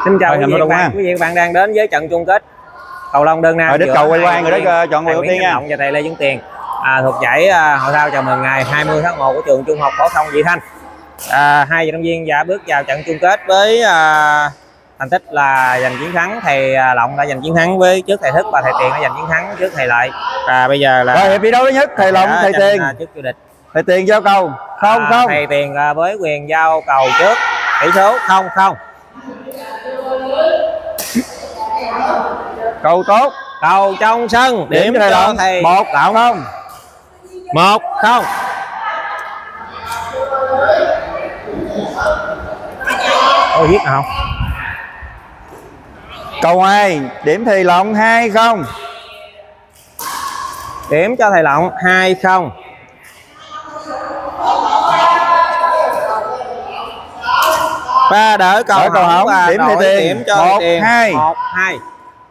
Xin chào quý vị và bạn đang đến với trận chung kết cầu lông đơn nam. Đích cầu quay quang rồi đó, chọn người đầu tiên nha. Và thầy Lê Dũng Tiền thuộc giải hội thao chào mừng ngày 20 tháng 1 của trường Trung học phổ thông Vị Thanh. Hai vận động viên đã bước vào trận chung kết với thành tích là giành chiến thắng. Thầy Lộng đã giành chiến thắng với trước thầy Thức và thầy Tiền đã giành chiến thắng trước thầy Lợi. Và bây giờ là hiệp thi đấu thứ nhất, thầy Lộng thầy Tiền trước chủ địch. Thầy Tiền giao cầu không. Thầy Tiền với quyền giao cầu trước, tỷ số 0-0. Cầu tốt, cầu trong sân, điểm cho thầy Lộng thầy 1-0. 1-0. Có viết nào không? Cầu 2, điểm thầy Lộng 2-0. Điểm cho thầy Lộng 2-0. Và đỡ cầu hỏng, điểm thầy Tiền, điểm cho thầy Tiền 1-2.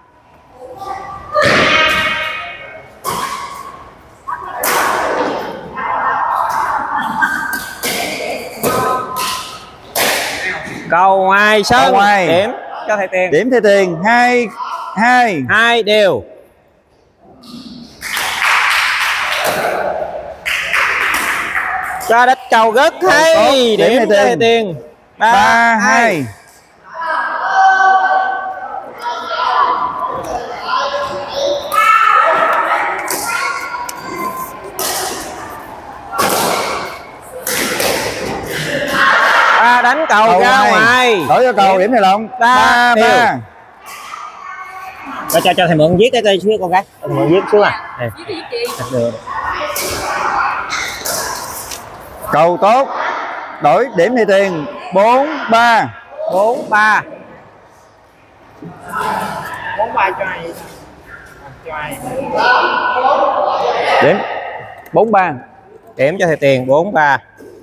Cầu ngoài sân, điểm cho thầy Tiền. Điểm thầy Tiền 2-2. 2 đều. Cho đất cầu rất hay, điểm cho thầy Tiền 3-2. Đánh cầu ra ngoài, đổi cho cầu, điểm thầy Lộng 3-3. cho thầy mượn viết cái cây xíu con gái, mượn viết xuống được. Cầu tốt, đổi điểm thầy Tiền 4-3. 4-3. 4-3 cho ai? Điểm 4-3. Điểm cho thầy Tiền 4-3.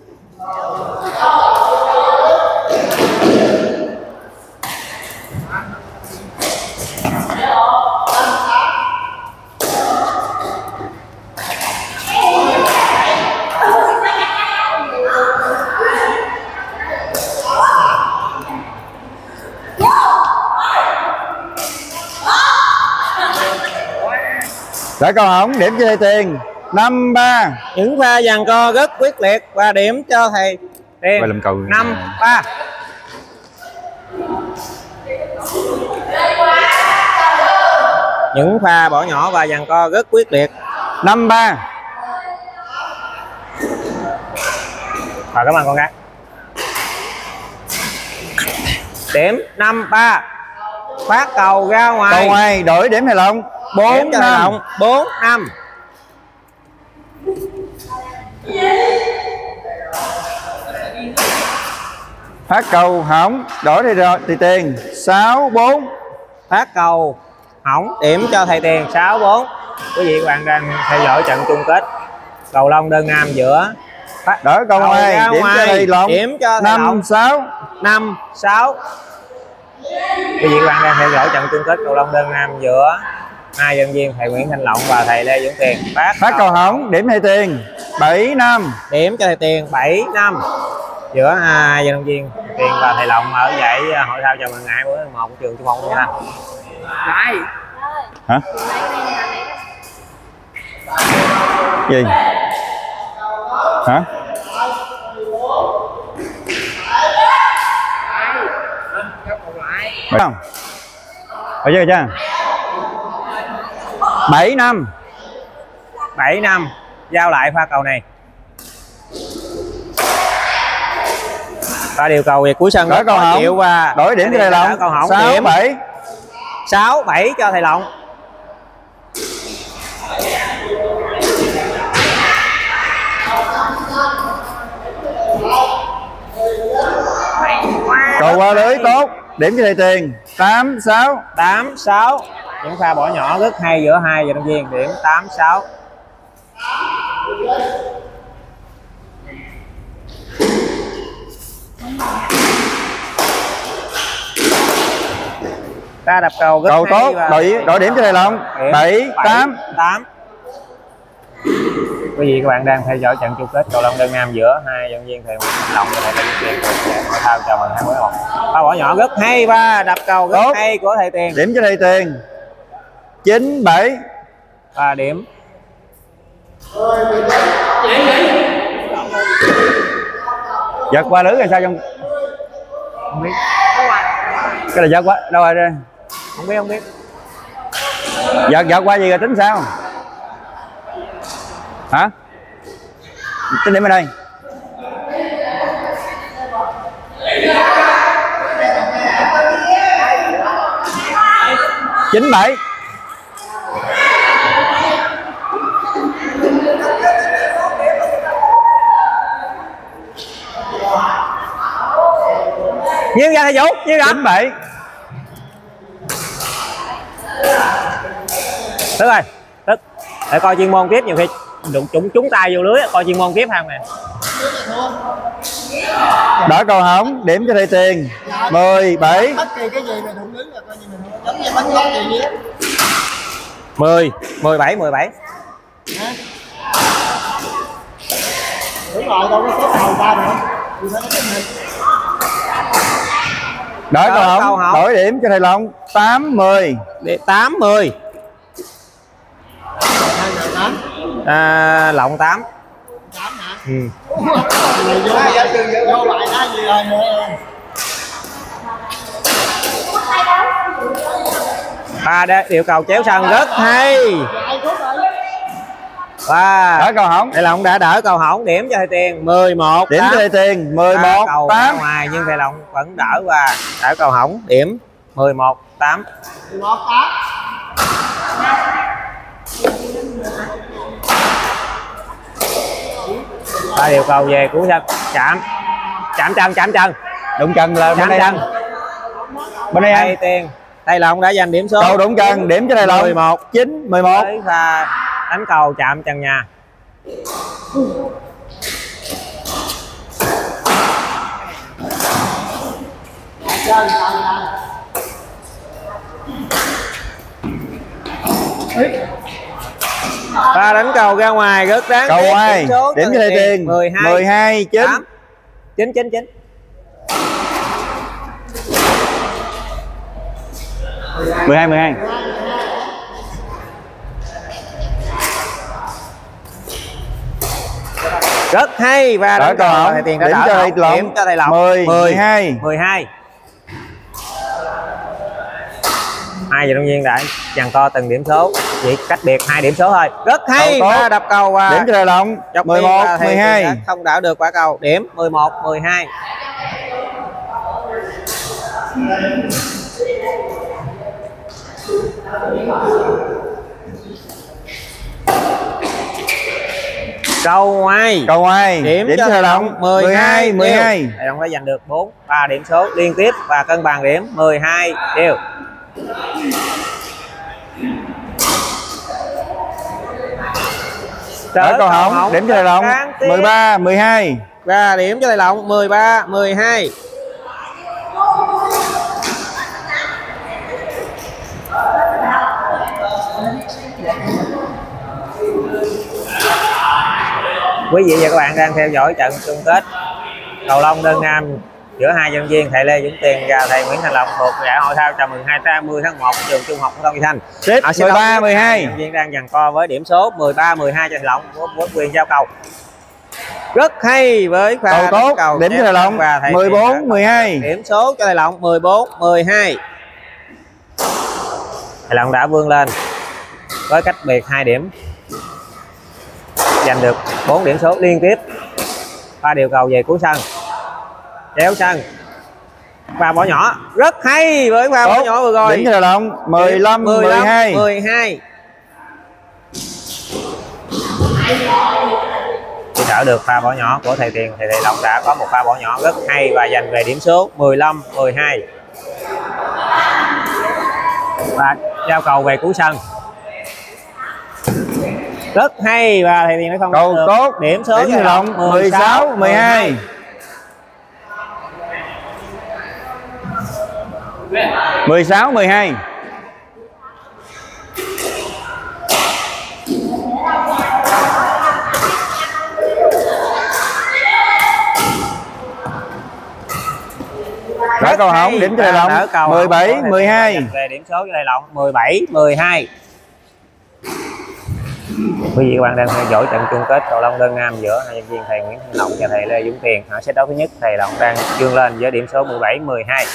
Đã cầu hỏng, điểm cho thầy Tiền 5-3. Những pha giằng co rất quyết liệt và điểm cho thầy Tiền 5-3. Những pha bỏ nhỏ và giằng co rất quyết liệt. 5-3. Cảm ơn con gái. Điểm 5-3. Phát cầu ra ngoài. Cầu ngoài, đổi điểm thầy Lộng 4-5. 4-5. Phát cầu hỏng, đổi thầy Tiền 6-4. Phát cầu hỏng, điểm cho thầy Tiền 6-4. Quý vị và bạn đang theo dõi trận chung kết cầu lông đơn nam giữa đỡ cầu ngoài, điểm cho thầy Lộng 5-6. 5-6. Quý vị và bạn đang theo dõi trận chung kết cầu lông đơn nam giữa hai vận động viên thầy Nguyễn Thanh Lộng và thầy Lê Dũng Tiền. Phát cầu hỏng, điểm thầy Tiền 7-5. Điểm cho thầy Tiền 7-5 giữa hai vận động viên Tiền và thầy Lộng ở giải hội thao chào mừng ngày 20 tháng 1 của trường Trung học Vị Thanh. Đây. Hả? Gì? Hả? Không? Ở chưa chưa? 7-5. 7-5. Giao lại pha cầu này. Và điều cầu về cuối sân đổi cầu hỏng và đổi điểm cho thầy Lộng 6-7. 6-7 cho thầy Lộng. Cầu qua lưới tốt, điểm cho thầy Tiền 8-6. 8-6. Những pha bỏ nhỏ rất hay giữa hai vận động viên, điểm 8-6. Ta đập cầu rất cầu hay tốt, đội điểm cho thầy Lộng 7-8. Quý vị các bạn đang theo dõi trận chung kết cầu lông đơn nam giữa hai vận động viên Thầy Nguyễn Thành Long và Thầy Lê Dũng Tiền hội thao chào mừng 2-1. Pha bỏ nhỏ rất hay và đập cầu rất hay của Thầy Tiền. Điểm cho Thầy Tiền 9-7 và điểm giật qua lưới hay sao trong không biết, cái là giật quá đâu rồi đây không biết giật qua gì rồi tính sao hả, tính điểm ở đây. Chín bảy như ra Thầy Vũ như ra 9-7. Tức rồi tức để coi chuyên môn tiếp, nhiều khi đụng trúng tay vô lưới coi chuyên môn tiếp không nè. Đỡ cầu hỏng điểm cho Thầy Tiền 17. Bất kỳ cái gì mà đụng lưới là coi như mình giống như bánh gốc gì vậy. 17. Đúng rồi, đâu có số đầu ra nữa. Thì phải cái mình. Đỡ cầu hỏng đổi điểm cho Thầy Long 8-10. 8-10. Lộng 8. 8 hả? Ừ. Vô bài ra gì rồi nữa. Ba điều cầu chéo sân rất hay. Và Đỡ cầu hỏng. Thầy Long đã đỡ cầu hỏng, điểm cho Thầy Tiền 11. Điểm cho Thầy Tiền 11-8. Ngoài nhưng Thầy Long vẫn đỡ và đỡ cầu hỏng, điểm 11-8. 11-8. Ba điều cầu về của sân, chạm chân Đụng chân là bên đây. Bên đây Thầy Tiền, Thầy Long đã giành điểm số. Cầu đụng chân, điểm cho Thầy Long 9-11. Với pha đánh cầu chạm chân nhà. Pha đánh cầu ra ngoài rất đáng Cầu tiếc. ngoài điểm cho Thầy Tiền 12-9. 9. 12. Rất hay và đánh cầu Thầy Tiền đã điểm cho Thầy Long 12. Hai vận động viên đã giằng co từng điểm số, chỉ cách biệt 2 điểm số thôi. Rất hay và đập cầu và điểm cho Thầy Long 11-12. Không đảo được quả cầu, điểm 11-12. Cầu ngoài điểm cho Thầy Long 12-12. Thầy Long đã giành được 3 điểm số liên tiếp và cân bằng điểm 12 đều. Đỡ cầu hỏng điểm cho Thầy Long 13-12. Và điểm cho Thầy Long 13-12. Quý vị và các bạn đang theo dõi trận chung kết cầu lông đơn nam giữa hai vận động viên Thầy Lê Dũng Tiền và Thầy Nguyễn Thành Long thuộc giải hội thao chào mừng 20 tháng 1 trường Trung học phổ thông Vị Thanh. 13-12. Vận động viên đang giằng co với điểm số 13-12 cho Thầy Long, với quyền giao cầu. Rất hay với pha cầu cầu điểm cho Thầy Long 14-12. Điểm số cho Thầy Long 14-12. Thầy Long đã vươn lên với cách biệt 2 điểm, giành được 4 điểm số liên tiếp. Pha điều cầu về cuối sân, chéo sân, pha bỏ nhỏ rất hay với pha bỏ nhỏ vừa rồi. Điểm cho Thầy Long 15-12. Chỉ đỡ được pha bỏ nhỏ của Thầy Tiền thì Thầy Long đã có một pha bỏ nhỏ rất hay và giành về điểm số 15-12. Và giao cầu về cuối sân rất hay và Thầy Tiền nó không cầu được. Tốt Điểm số điểm Thầy Long 16-12. 16-12. Đỡ cầu hỏng, điểm cho thầy Long 17 12. Về điểm số cho thầy Long 17 12. Quý vị các bạn đang theo dõi trận chung kết cầu lông đơn nam giữa hai nhân viên thầy Nguyễn Thanh Long và thầy Lê Dũng Tiền. Ở set đấu thứ nhất, thầy Long đang vươn lên với điểm số 17 12.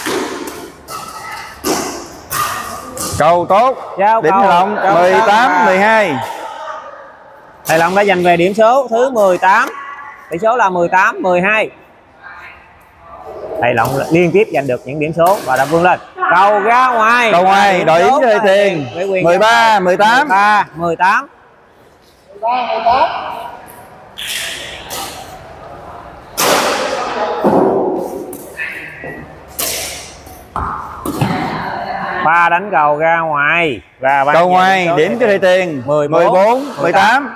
Cầu tốt. Điểm thầy Long 18 12. Thầy Long đã giành về điểm số thứ 18. Tỷ số là 18 12. Thầy Long liên tiếp giành được những điểm số và đã vươn lên. Cầu ra ngoài. Cầu ngoài, đội yếm cho thầy Tiền. 13 18. 13 18. 13 18. Pha đánh cầu ra ngoài và cầu ngoài, điểm cho thầy Tiền 14 18.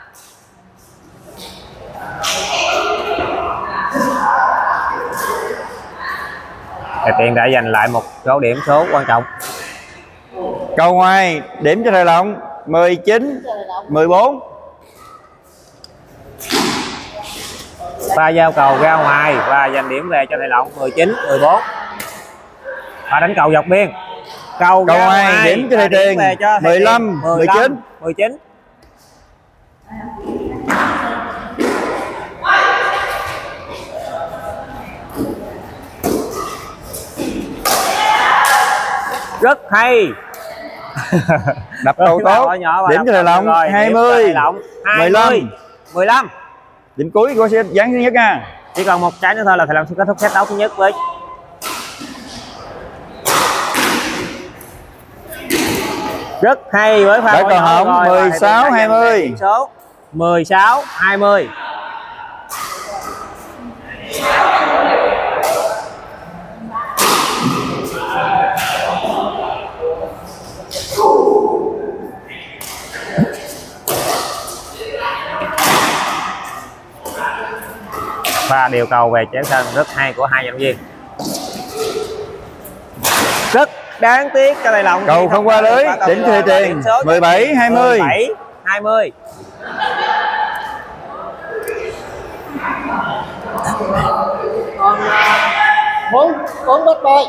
Thầy Tiền đã giành lại một số điểm số quan trọng. Cầu ngoài, điểm cho thầy Long 19 14. Pha giao cầu ra ngoài và giành điểm về cho thầy Long 19 14. Pha đánh cầu dọc biên. Cầu ngoài, điểm cho thầy Tiền 15 19 19. Rất hay. Đập cầu tốt. Điểm cho thầy Long 20 15 15. Điểm cuối của set dáng thứ nhất nha. Chỉ còn một trái nữa thôi là thầy Long sẽ kết thúc set đấu thứ nhất với rất hay với pha cầu hỏng 16 20. Số 16 20. Và điều cầu về trái sân rất hay của hai giảng viên. Rất đáng tiếc cho thầy Long. Cầu không qua lưới, điểm cho thầy Tiền 17 20. 17 20. Bốn bết bơi.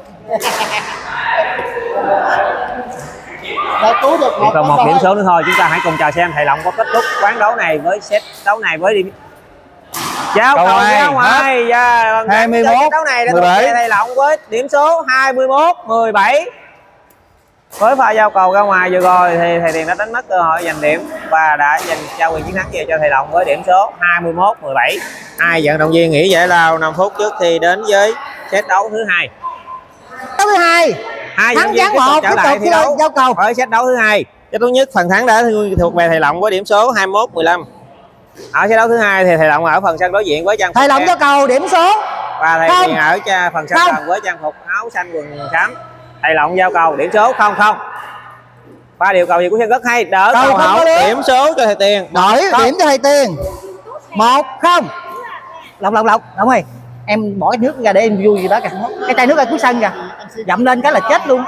Chỉ còn một điểm số nữa thôi, chúng ta hãy cùng chờ xem thầy Long có kết thúc ván đấu này với set đấu này với điểm giao cầu ra ngoài và 21 đấu này đã 17. thầy Long với điểm số 21 17. Với pha giao cầu ra ngoài vừa rồi thì thầy Tiền đã đánh mất cơ hội giành điểm và đã giành trao quyền chiến thắng về cho thầy Long với điểm số 21 17. Hai vận động viên nghỉ giải lao 5 phút trước khi đến với set đấu thứ hai. Đấu thứ hai. Hai thắng ván 1 trở lại thi đấu giao cầu với set đấu thứ hai. Set đấu nhất phần thắng đã thuộc về thầy Long với điểm số 21 15. Ở set đấu thứ hai thì thầy Long ở phần sân đối diện với trang phục thầy Long giao cầu điểm số và thầy Tiền ở phần sân gần với trang phục áo xanh quần xám. Thầy Long giao cầu điểm số 0 0. Pha điều cầu gì của sân rất hay, đỡ cầu hỏng, điểm số cho thầy Tiền. Đổi điểm cho thầy Tiền 1 0. Lộc ơi, em bỏ cái nước ra để em vui gì đó kìa. Cái chai nước ở cuối sân kìa, dậm lên cái là chết luôn.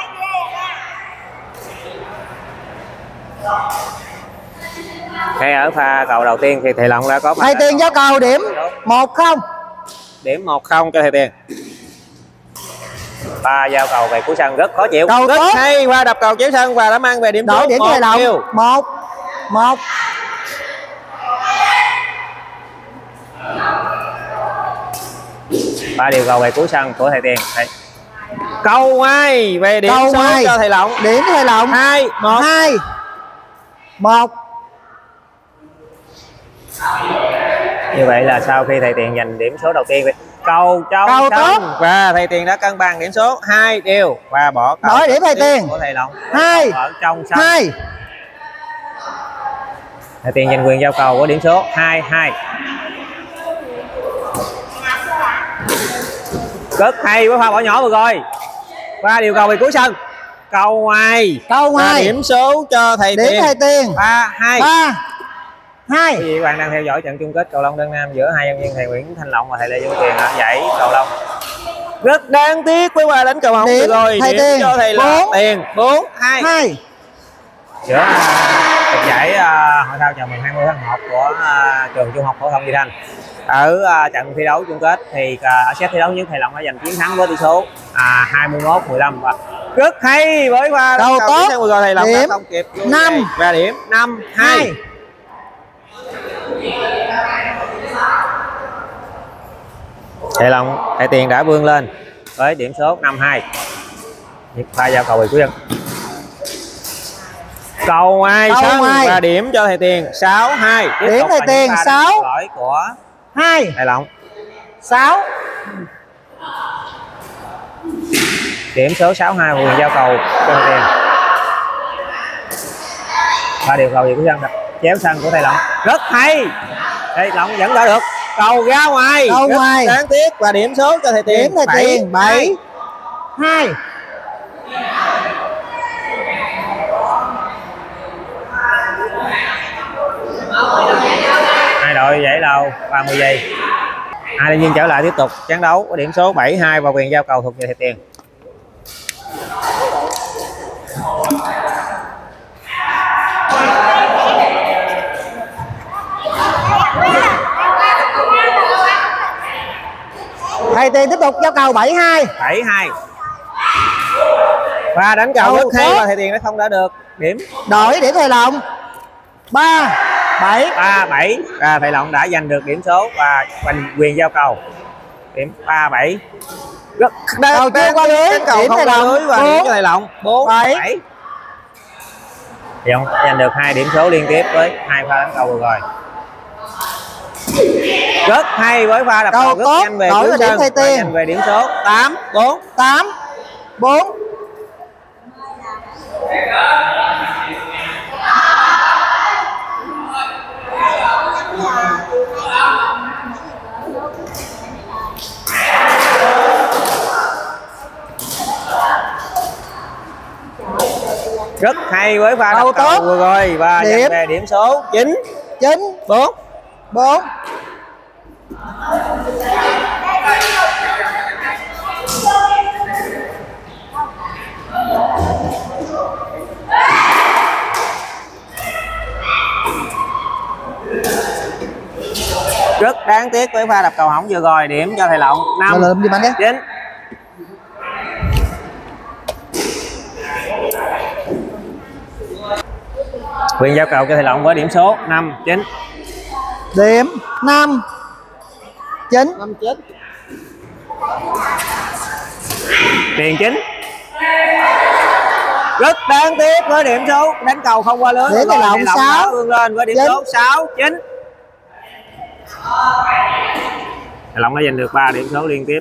Ngay ở pha cầu đầu tiên thì thầy Long đã có thầy Tiền giao cầu điểm 1 0. Điểm 1 0 cho thầy Tiền. Pha giao cầu về cuối sân rất khó chịu, cầu rất tốt. hay, qua đập cầu chéo sân và đã mang về điểm số. Đổi điểm cho thầy Long 1 1. Pha điều cầu về cuối sân của thầy Tiền. Cầu ngoài về điểm cầu số ngoài cho thầy Long. Điểm cho thầy Long 2 1 2 1. Như vậy là sau khi thầy Tiền giành điểm số đầu tiên, cầu trong sân và thầy Tiền đã cân bằng điểm số 2 đều và bỏ cầu đổi điểm thầy Tiền của thầy Long 2 ở trong sân. 2. Thầy Tiền giành quyền giao cầu của điểm số 2 2. Rất hay với pha bỏ nhỏ vừa rồi. Pha điều cầu về cuối sân. Cầu ngoài. Điểm số cho thầy Tiền. Điểm thầy Tiền 3 2. 3 2. Quý vị bạn đang theo dõi trận chung kết cầu lông đơn nam giữa hai nhân viên thầy Nguyễn Thanh Long và thầy Lê Dũng Tiền ở giải cầu lông. Rất đáng tiếc với pha đánh cầu hỏng vừa rồi. Thầy Điểm Tiền cho thầy là Tiền 4 2. 2. Giữa giải hội thao chào mừng 20 tháng 1 của trường Trung học phổ thông Di Thanh. ở trận thi đấu chung kết thì ở set thi đấu nhất thầy Long đã giành chiến thắng với tỷ số 21-15 và rất hay với pha cầu tốt. Thầy Long Điểm đã không kịp 5 và điểm 5-2. Thầy Long, thầy Tiền đã vươn lên với điểm số 5-2. Pha giao cầu về cuối dân. Cầu ngoài sân và điểm cho thầy Tiền 6-2. Điểm thầy Tiền 6 lỗi của 2 thầy Long 6. Điểm số 6-2 quyền giao cầu cho thầy Tiền. Và điều cầu về cuối sân, chéo sân của thầy Long rất hay. Thầy Long vẫn đã được cầu ra ngoài. Cầu ngoài đáng tiếc và điểm số cho thầy Tiền. Điểm thầy Tiền 7-2. Hai đội giải đầu 30 giây. Hai đội viên trở lại tiếp tục trận đấu có điểm số 7-2 và quyền giao cầu thuộc về thầy Tiền. Thầy Tiền tiếp tục giao cầu 7-2. 7-2. Và đánh cầu rất hay và thầy Tiền đã không đã được điểm. Đổi điểm thầy Long 3-7. 3-7. Thầy Long đã giành được điểm số và quyền giao cầu. Điểm 3-7. Cầu chưa qua lưới. Điểm thầy Long và điểm cho thầy Long 4-7. Thầy Long giành được 2 điểm số liên tiếp với 2 pha đánh cầu vừa rồi. Rất hay với pha đập cầu rất nhanh về cuối sân và giành về điểm số 8-4. 8-4. Rất hay với pha đập cầu vừa rồi và giành về điểm số 9-4. Rất đáng tiếc với pha đập cầu hỏng vừa rồi, điểm cho thầy Long 5-9. Quyền giao cầu cho thầy Long với điểm số 5-9. Điểm 5-9. Tiền 9. Rất đáng tiếc với điểm số đánh cầu không qua lưới. Điểm thầy Long 6 vươn lên với điểm số 6-9. Thầy Long đã giành được 3 điểm số liên tiếp.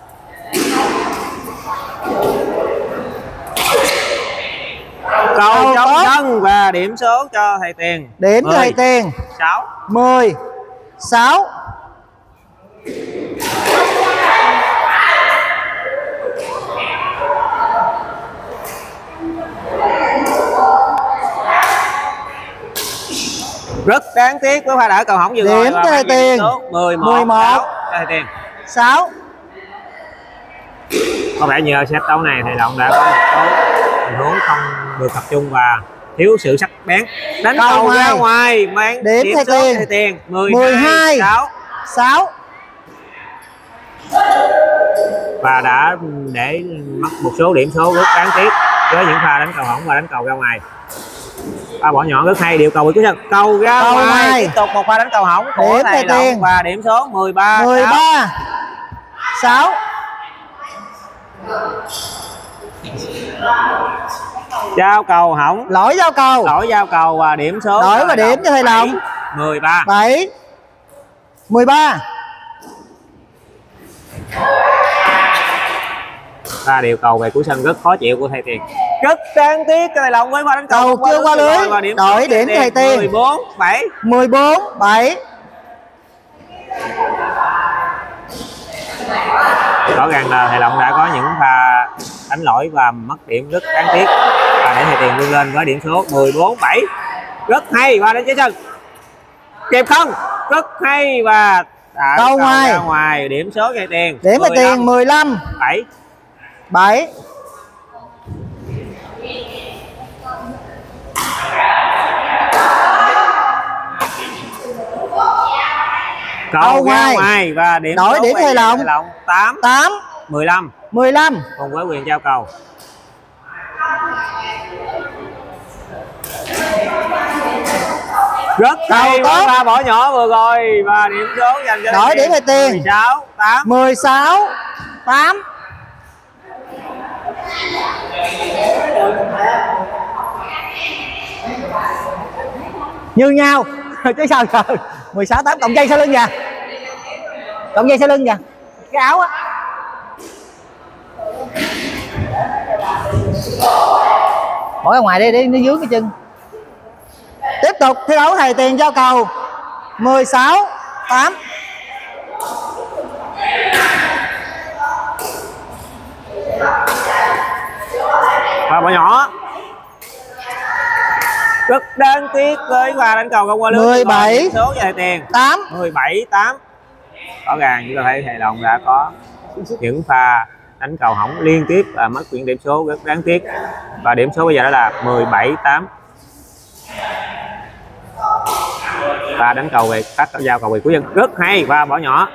Cầu trong sân và điểm số cho thầy Tiền. Điểm cho thầy Tiền 10-6. Rất đáng tiếc với pha đỡ cầu hỏng vừa rồi. Điểm cho thầy Tiền 11-6 cho thầy Tiền 6. Có vẻ như ở set đấu này thầy Long đã có một số tình huống không được tập trung và thiếu sự sắc bén. Đánh cầu ra ngoài mang điểm thầy Tiền 12-6. Và đã để mất một số điểm số rất đáng tiếc với những pha đánh cầu hỏng và đánh cầu ra ngoài. Pha bỏ nhỏ rất hay, điều cầu cuối sân, cầu ra ngoài. Tiếp tục một pha đánh cầu hỏng của thầy Long và điểm số 13-6. Giao cầu hỏng, lỗi giao cầu và điểm số lỗi và điểm cho thầy Long 13. Và điều cầu về cuối sân rất khó chịu của thầy Tiền. Rất đáng tiếc thầy Long với pha đánh cầu chưa qua lưới. Đổi điểm thầy Tiền 14-7. Rõ ràng là thầy Long đã có những pha đánh lỗi và mất điểm rất đáng tiếc. Và để thầy Tiền vươn lên với điểm số 14-7. Rất hay và đến chế sân. Kịp không? Rất hay và cầu ngoài. Ngoài điểm số thầy Tiền. Điểm thầy Tiền 15-7. Cầu ra ngoài và điểm đổi điểm thầy Long 8 8 15 15 cùng với quyền giao cầu. Rất hay với pha bỏ nhỏ vừa rồi và điểm số dành cho đổi điểm thầy Tiền 16 8 16 8. Như nhau chứ sao giờ 16 8 cộng dây sau lưng kìa, cộng dây sau lưng kìa, cái áo á. Bỏ ra ngoài đi để nó dướng cái chân. Tiếp tục thi đấu thầy Tiền giao cầu 16 8. Và bỏ nhỏ rất đáng tiếc với pha đánh cầu không qua lưới. 17 số cho thầy Tiền 8 17 8. Rõ ràng chúng ta thấy thầy Long đã có những pha đánh cầu hỏng liên tiếp và mất những điểm số rất đáng tiếc, và điểm số bây giờ đó là 17 8. Và đánh cầu về các giao cầu về của dân rất hay và bỏ nhỏ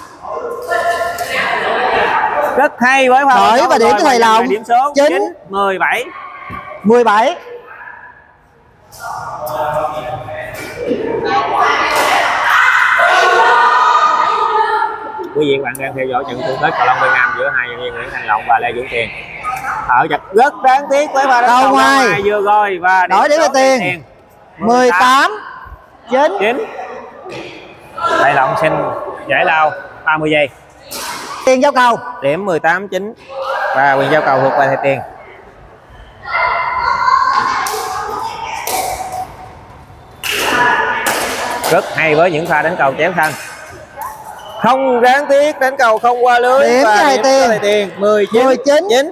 rất hay với pha đổi và điểm cho thầy Long điểm số 9 17 17. Quý vị bạn đang theo dõi trận chung kết cầu lông Việt Nam giữa hai nhân viên Nguyễn Thành Long và Lê Dũng Tiền. Ở chặt rất đáng tiếc với pha đánh cầu ngoài vừa rồi và đổi điểm cho Tiền 18 9. Thầy Long xin giải lao 30 giây. Tiền giao cầu Điểm 18 9 và quyền giao cầu thuộc về thầy Tiền. Rất hay với những pha đánh cầu chém thân. Không đáng tiếc đánh cầu không qua lưới. Điểm và thầy Tiền 19 9.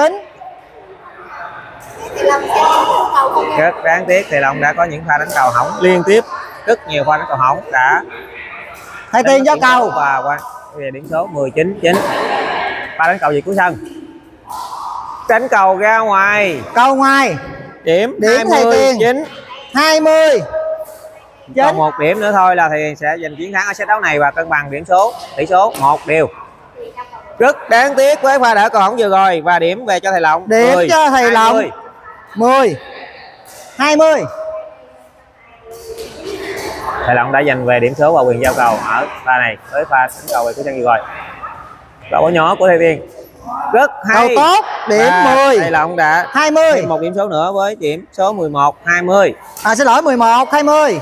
Rất đáng tiếc thầy Long đã có những pha đánh cầu hỏng liên tiếp, rất nhiều pha đánh cầu hỏng đã. thầy Tiền giao cầu và qua về điểm số 19 9. Pha đánh cầu về cuối sân. Đánh cầu ra ngoài. Cầu ngoài. Điểm 20 20. Còn một điểm nữa thôi là thì sẽ giành chiến thắng ở set đấu này và cân bằng tỷ số 1-1. Rất đáng tiếc với pha đỡ cầu hỏng vừa rồi và điểm về cho thầy Long. Điểm 10, cho thầy 20. Long 10 20. Thầy Long đã giành về điểm số và quyền giao cầu ở pha này với pha đánh cầu về cuối sân vừa rồi. Và bỏ nhỏ của thầy Tiền rất hay. Cầu tốt, điểm 10. Thầy Long đã 20. thêm một điểm số nữa với điểm số 11 20. Xin lỗi 11 20.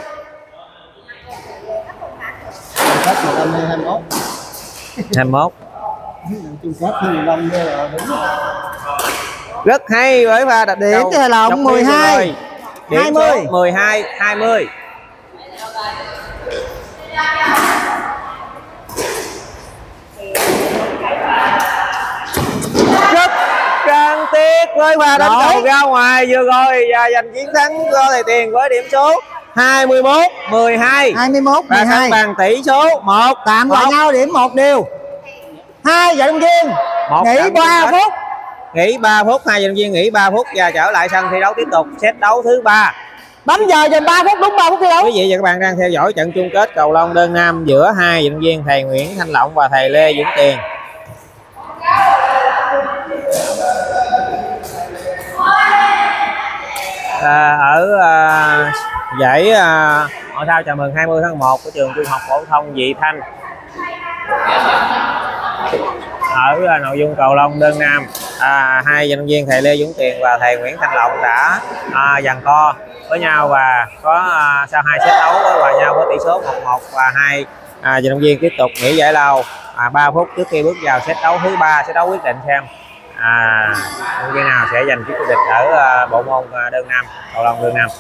Kết 15 21. 21. Chung kết 15 là đúng. Rất hay với pha đặt điểm cho thầy Long 12 điểm 20. số 12 20. Rất đáng tiếc với pha đánh cầu ra ngoài vừa rồi và giành chiến thắng cho thầy Tiền với điểm số 21 12. 21 và 12. cân bằng tỷ số 1 tạm lại nhau điểm 1 đều. 2 vận động viên nghỉ 3 phút. Nghỉ 3 phút, 2 vận động viên nghỉ 3 phút và trở lại sân thi đấu tiếp tục set đấu thứ 3. Bấm giờ dùm 3 phút, đúng 3 phút thi đấu. Quý vị và các bạn đang theo dõi trận chung kết cầu lông đơn nam giữa hai vận động viên thầy Nguyễn Thanh Long và thầy Lê Dũng Tiền. Giải hội thao chào mừng 20 tháng 1 của trường Trung học phổ thông Vị Thanh. Ở nội dung cầu lông đơn nam, hai vận động viên thầy Lê Dũng Tiền và thầy Nguyễn Thanh Long đã giằng co với nhau và có sau 2 set đấu với hòa nhau với tỷ số 1-1 và hai vận động viên tiếp tục nghỉ giải lao 3 phút trước khi bước vào set đấu thứ 3, set đấu quyết định xem vận động viên nào sẽ giành chức vô địch ở bộ môn đơn nam, cầu lông đơn nam.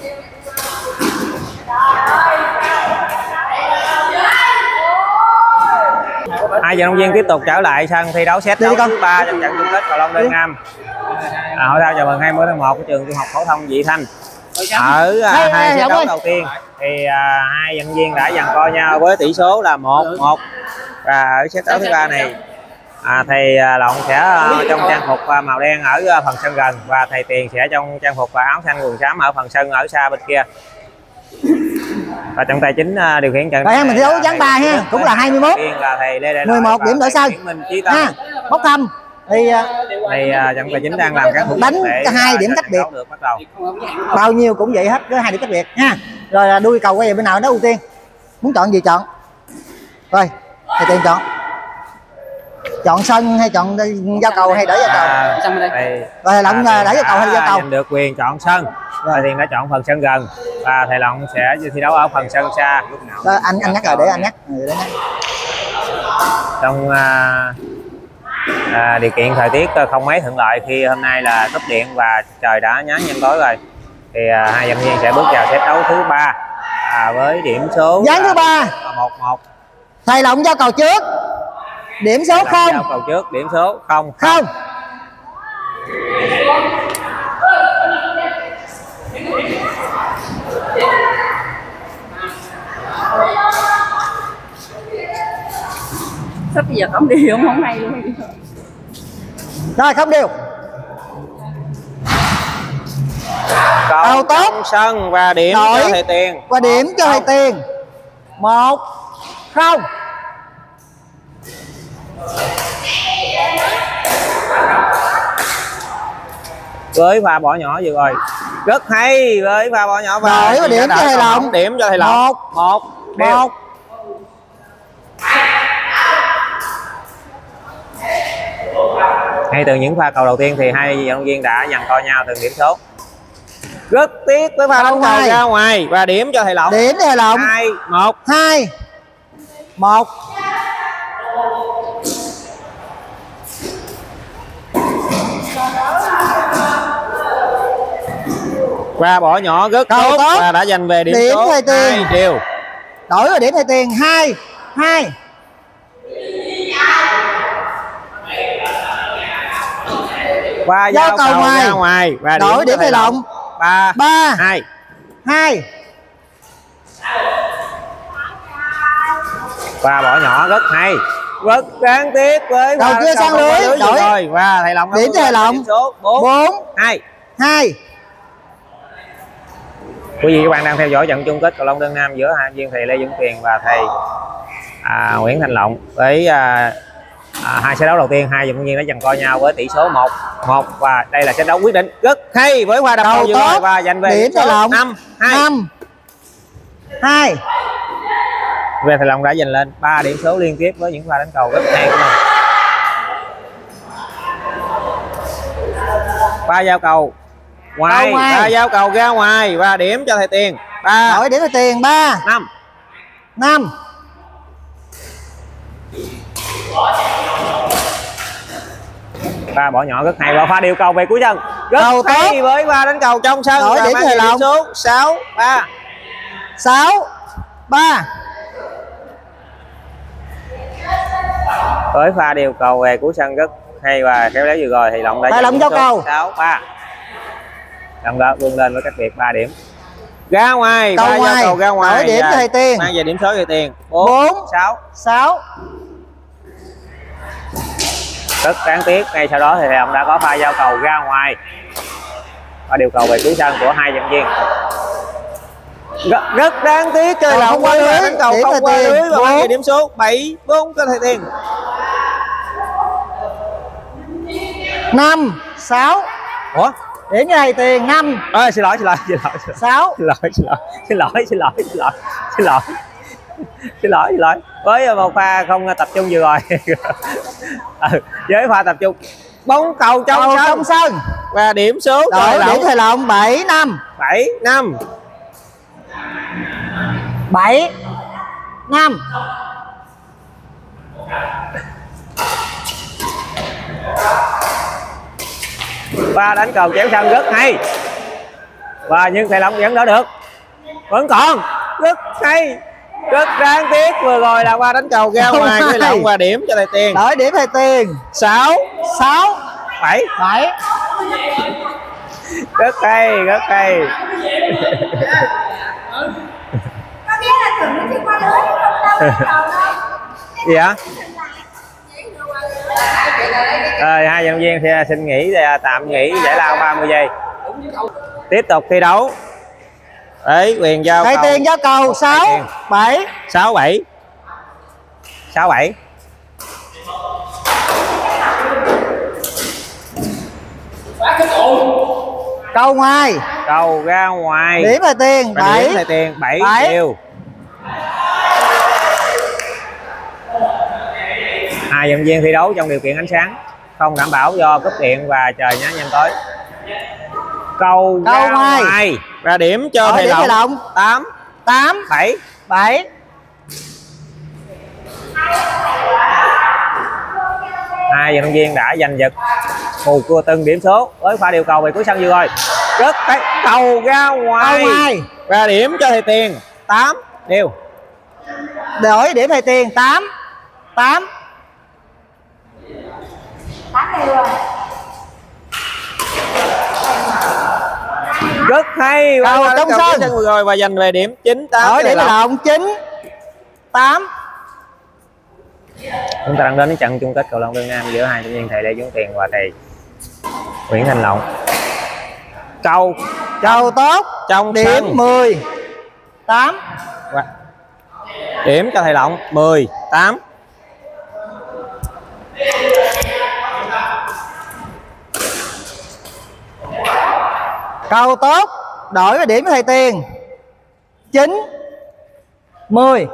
Hai vận động viên tiếp tục trở lại sân thi đấu set đấu thứ 3 trong trận chung kết cầu lông đơn nam hội thao chào mừng 20 tháng 1 của trường Trung học phổ thông Vị Thanh. Ở hai set đấu đầu tiên thì hai vận động viên đã giằng co nhau với tỷ số là 1-1 và ở set đấu thứ 3 này thầy Long sẽ trong trang phục màu đen ở phần sân gần và thầy Tiền sẽ trong trang phục và áo xanh quần xám ở phần sân ở xa bên kia. Và trọng tài chính điều khiển trận rồi mình thi đấu ván 3 ha, cũng là 21. Là thầy Lê Đại 11 điểm đổi sân ha. Bốc thăm thì trọng tài chính đang làm các thủ tục đánh để 2 điểm cách biệt, được bắt đầu. bao nhiêu cũng vậy hết, có 2 điểm cách biệt ha. Rồi là đuôi cầu quay về bên nào đó ưu tiên, muốn chọn gì chọn. Rồi thầy Tiền chọn sân hay chọn giao cầu hay đỡ giao cầu? Rồi Lộng đỡ giao cầu hay giao cầu? Giành được quyền chọn sân. Thầy Tiền đã chọn phần sân gần và thầy Lộng sẽ thi đấu ở phần sân xa lúc nào. Rồi, anh nhắc rồi, để anh nhắc. Trong điều kiện thời tiết không mấy thuận lợi khi hôm nay là cúp điện và trời đã nhá nhem tối rồi, thì hai vận động viên sẽ bước vào set đấu thứ 3 với điểm số ván thứ 3 1-1. thầy Lộng giao cầu trước, điểm số 0. Giao cầu trước, điểm số 0. Sắp bây giờ không đi không hay luôn. Rồi không điều. Cầu tốt sân và điểm cho thầy Tiền. Và điểm cho thầy Tiền. 1-0. Với pha bỏ nhỏ vừa rồi. Rất hay với pha bỏ nhỏ và điểm cho thầy Lộng. Điểm cho thầy Lộng. 1-1. Ngay từ những pha cầu đầu tiên thì hai vận động viên đã giằng co nhau từng điểm số. Rất tiếc với pha đánh cầu ra ngoài và điểm cho thầy Lộng. Điểm cho thầy Lộng. 2-1. Và bỏ nhỏ rất tốt và đã giành về điểm số 2-2. Đổi vào điểm thầy Tiền 2-2. Và giao cầu ra ngoài và đổi điểm thầy Lộng 3-2. Và bỏ nhỏ rất hay, rất đáng tiếc với cầu chưa sang lưới rồi. Và thầy Lộng điểm thầy Lộng số 4-2. Quý vị các bạn đang theo dõi trận chung kết cầu lông đơn nam giữa hai viên thầy Lê Dũng Tiền và thầy Nguyễn Thành Lộng. Với hai set đấu đầu tiên, hai vận động viên đã giằng co nhau với tỷ số 1-1 và đây là set đấu quyết định rất hay với pha đập cầu vừa rồi và giành về điểm số 5-2. Về thầy Lộng đã giành lên 3 điểm số liên tiếp với những pha đánh cầu rất hay của mình. Pha giao cầu ngoài, pha giao cầu ra ngoài và điểm cho thầy Tiền. Đổi điểm thầy Tiền 3-5. Pha bỏ nhỏ rất hay và pha điều cầu về cuối sân rất hay với pha đánh cầu trong sân. Đổi điểm thầy Lộng số 6-3. Với pha điều cầu về cuối sân rất hay và khéo léo vừa rồi thì Lộng đã giành điểm số 6-3. Lộng đã vươn lên với cách biệt 3 điểm. Ra ngoài, pha giao cầu ra ngoài. Đổi điểm cho thầy Tiền. Mang về điểm số thầy Tiền 4-6. Rất đáng tiếc, ngay sau đó thì thầy Lộng đã có pha giao cầu ra ngoài và điều cầu về cuối sân của hai vận động viên. Rất đáng tiếc chơi Lộng qua lưới, đánh cầu không qua lưới và mang về điểm số 7-4 cho thầy Tiền. 5-6. Ủa? Điểm cho thầy Tiền 5. Xin lỗi. 6. Xin lỗi. Với một pha không tập trung vừa rồi. Với pha tập trung bóng cầu trong sân và điểm số đổi điểm thầy Lộng 7-5. 7-5. Và đánh cầu chéo sân rất hay và nhưng thầy Lộng vẫn đỡ được, vẫn còn rất hay. Rất đáng tiếc vừa rồi là qua đánh cầu ra ngoài thầy Lộng và điểm cho thầy Tiền. Đổi điểm thầy Tiền 6-7. Rất hay. Gì hả? Hai vận động viên thì xin nghỉ, tạm nghỉ giải lao 30 giây. Tiếp tục thi đấu Đấy, quyền giao thầy cầu. Tiền giao cầu 6 7 6 7. 6 7. cầu ngoài, Cầu ra ngoài. điểm thầy Tiền Và 7 điểm thầy Tiền 7 7. đều. Hai vận động viên thi đấu trong điều kiện ánh sáng không đảm bảo do cúp điện và trời nhá nhem tối. Cầu ra ngoài. Ra điểm cho thầy Động 8 8 7 7. Hai vận động viên đã giành giật một cua từng điểm số với pha điều cầu về cuối sân vừa rồi. Rất cái cầu ra ngoài. Ra điểm cho thầy Tiền 8 đều. Đổi điểm thầy Tiền 8 8. Rất hay. Cầu trong sân vừa rồi và giành về điểm 9 8. Đổi điểm thầy Động 9 8. Chúng ta đang đến với trận chung kết cầu lông Việt Nam giữa hai thanh niên thầy Lê Dũng Tiền và thầy Nguyễn Thành Long. Cầu tốt trong điểm sân 10 8. Điểm cho thầy Long 10 8. Cầu tốt đổi với điểm với thầy Tiền 9 10.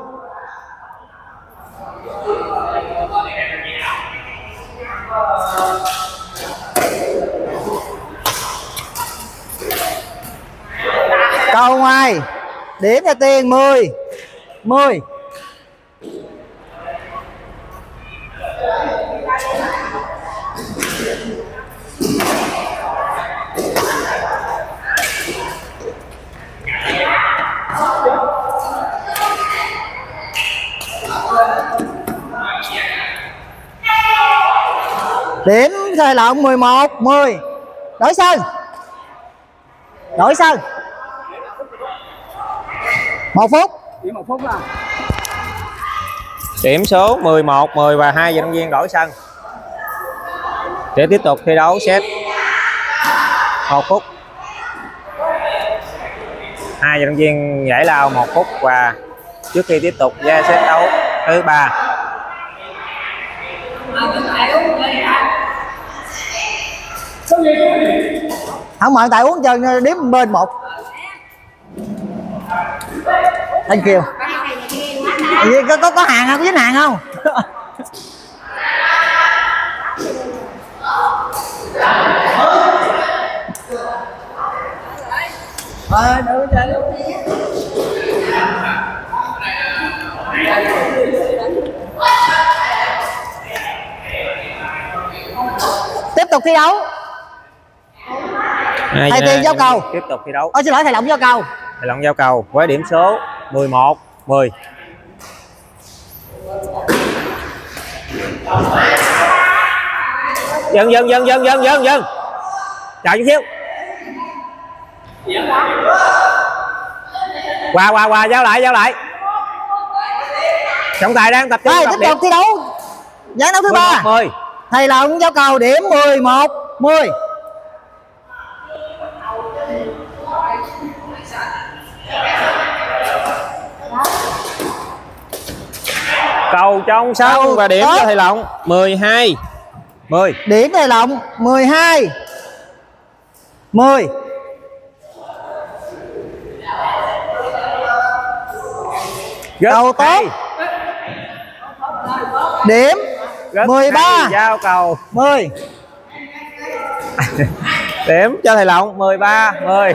Cầu ngoài điểm thầy Tiền 10 10. Điểm thầy Lộng 11 10. Đổi sân. Đổi sân. 1 phút. Chỉ 1 phút là. Điểm số 11 10 và hai vận động viên đổi sân để tiếp tục thi đấu set 1 phút. Hai vận động viên giải lao 1 phút và trước khi tiếp tục ra set đấu thứ 3. Không mời tại uống chân đếm bên 1. Thank you. Có hàng không? Có dính hàng không? Tiếp tục thi đấu. Thầy Tiền giao cầu. Tiếp tục thi đấu. Xin lỗi thầy Lộng giao cầu. Thầy Long giao cầu với điểm số 11 10. Dần. Chờ chút xíu. Qua giao lại. Trọng tài đang tập trung. Tiếp tục thi đấu. Giải đấu thứ 3. 10. Thầy Lộng giao cầu điểm 11 10. Cầu trong sân và điểm cho thầy Lộng 12 10. Điểm thầy Lộng 12 10. Cầu tốt. Điểm Rất 13 hay. Giao cầu 10. điểm cho thầy Lộng 13 10.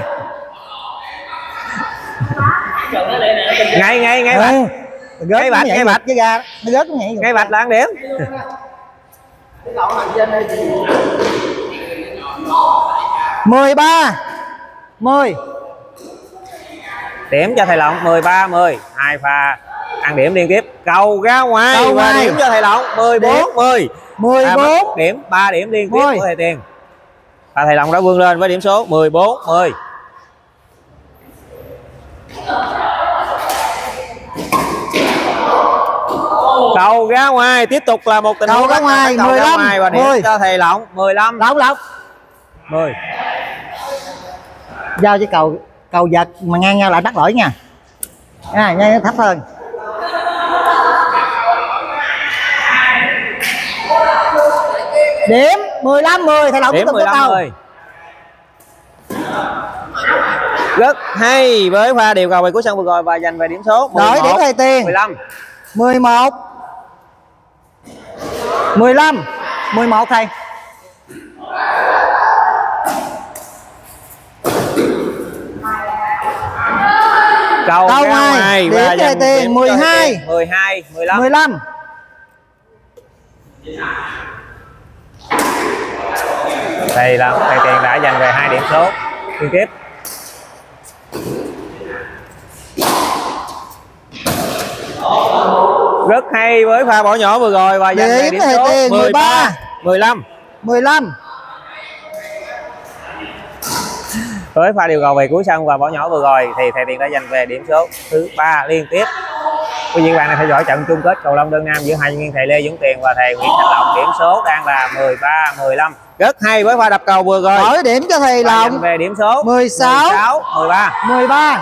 Ngay bạch. Ngay bạch với ra nó rớt nó nhảy ngay bạch là ăn điểm. 13 10. Điểm cho thầy Lộng 13 10. Hai pha ăn điểm liên tiếp. Cầu ra ngoài và điểm cho thầy Lộng 14 10. 14 điểm 3 điểm liên tiếp 10. của thầy Tiền. Và thầy Lộng đã vươn lên với điểm số 14 10. Cầu ra ngoài tiếp tục là một tình huống ra ngoài 15 và điểm 10. cho thầy Lộng 15 Lộng 10. giao cho cầu cầu giật mà ngang nhau lại bắt lỗi nha. Ngang thấp hơn. Điểm 15-10, thầy Long tiếp tục cầu. Rất hay với pha điều cầu về cuối sân vừa rồi và giành về điểm số. Đổi điểm thầy Tiền. 15. 11. 15. 11 thầy. Cầu 2. Điểm thầy Tiền. 12. 12. 15. 15. Thầy Tiền đã giành về 2 điểm số liên tiếp. Rất hay với pha bỏ nhỏ vừa rồi và giành về điểm số 13. 15. 15. Với pha điều cầu về cuối sân và bỏ nhỏ vừa rồi thì thầy Tiền đã giành về điểm số thứ 3 liên tiếp. Quý vị và các bạn đang theo dõi trận chung kết cầu lông đơn nam giữa hai nhân viên thầy Lê Dũng Tiền và thầy Nguyễn Thanh Lộc. Điểm số đang là 13-15. Rất hay với pha đập cầu vừa rồi. Đổi điểm cho thầy Long. Về điểm số 16. 13.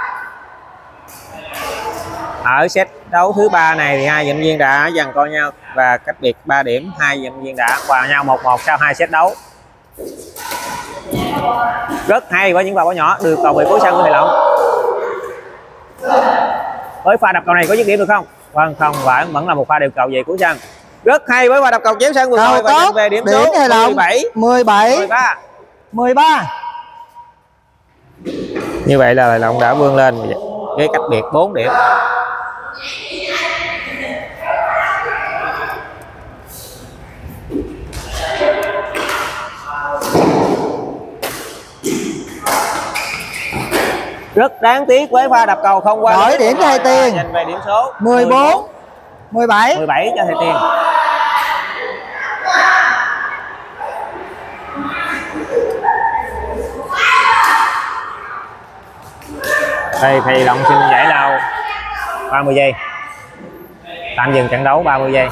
Ở set đấu thứ 3 này thì hai vận động viên đã giằng co nhau và cách biệt 3 điểm. Hai vận động viên đã hòa nhau 1-1 sau 2 set đấu. Rất hay với những pha bỏ nhỏ đưa cầu về cuối sân của thầy Long. Với pha đập cầu này có dứt điểm được không? Vâng, không, vẫn là một pha điều cầu về cuối sân. Rất hay với pha đập cầu chéo sân vừa rồi và giành về điểm số 17. Như vậy là thầy Long đã vươn lên với cách biệt 4 điểm. Rất đáng tiếc với pha đập cầu không qua. Đổi điểm cho thầy Tiền. Giành về điểm số 14. 17 cho thầy Tiền. Thầy Long xin giải lao 30 giây. Tạm dừng trận đấu 30 giây.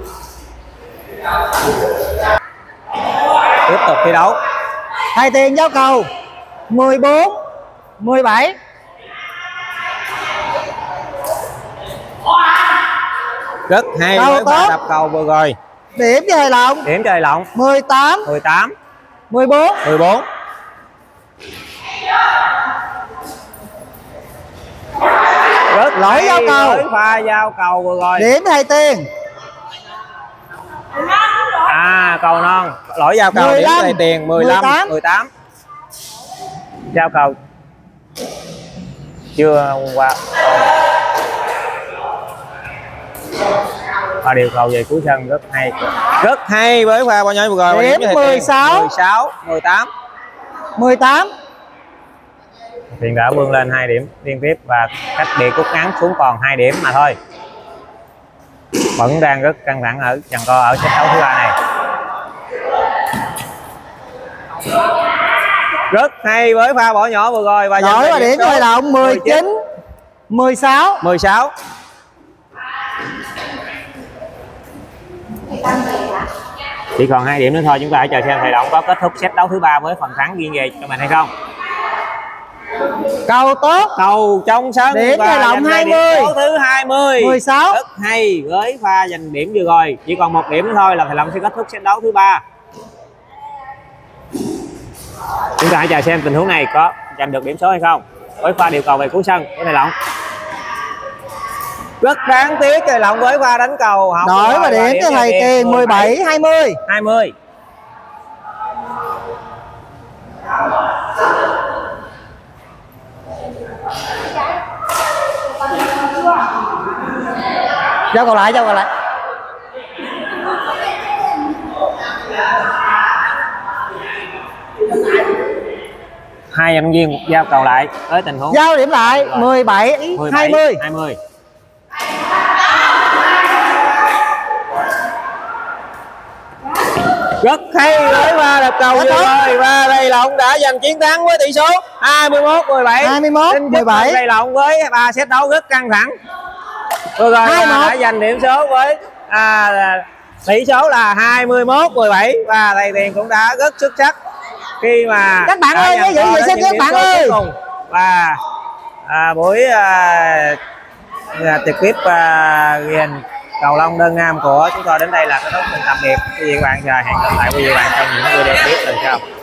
Tiếp tục thi đấu. thầy Tiền giao cầu 14. 17. Rất hay với pha đập cầu vừa rồi. Điểm cho thầy Long. Điểm cho thầy Long 18. 14. Rất lỗi giao cầu. với pha giao cầu vừa rồi. Điểm thầy Tiền. Cầu non. Lỗi giao cầu. 15. Điểm thầy Tiền 18. Giao cầu chưa qua. Pha điều cầu về cuối sân rất hay với pha bao nhiêu vừa rồi. Điểm 16. 18. Tiền đã vươn lên 2 điểm liên tiếp và cách biệt rút ngắn xuống còn 2 điểm mà thôi. Vẫn đang rất căng thẳng ở giằng co ở set đấu thứ 3 này. Rất hay với pha bỏ nhỏ vừa rồi và đổi vào điểm cho Long 19. 16. Chỉ còn 2 điểm nữa thôi, chúng ta hãy chờ xem thầy Long có kết thúc set đấu thứ 3 với phần thắng riêng về cho mình hay không. Cầu tốt. Cầu trong sân điểm và thầy Long 20. điểm số thứ 20. 16. Rất hay với pha giành điểm vừa rồi. Chỉ còn 1 điểm nữa thôi là thầy Long sẽ kết thúc set đấu thứ 3. Chúng ta hãy chờ xem tình huống này có giành được điểm số hay không với pha điều cầu về cuối sân của thầy Long. Rất đáng tiếc thầy Long với pha đánh cầu. Đổi và điểm cho thầy Tiền 17. 20. Giao cầu lại. Hai vận động viên giao cầu lại với tình huống giao điểm lại 17. 20. Rất hay với pha đập cầu vừa rồi và thầy Long đã giành chiến thắng với tỷ số 21-17. 21-17. Thầy Long với 3 set đấu rất căng thẳng. Vừa rồi đã giành điểm số với tỷ số là 21-17 và thầy Tiền cũng đã rất xuất sắc khi mà các bạn ơi, giữ vệ sinh các bạn ơi. Và buổi trực tiếp ghi hình cầu lông đơn nam của chúng tôi đến đây là kết thúc. Tạm biệt quý vị và các bạn và hẹn gặp lại quý vị và các bạn trong những video tiếp lần sau.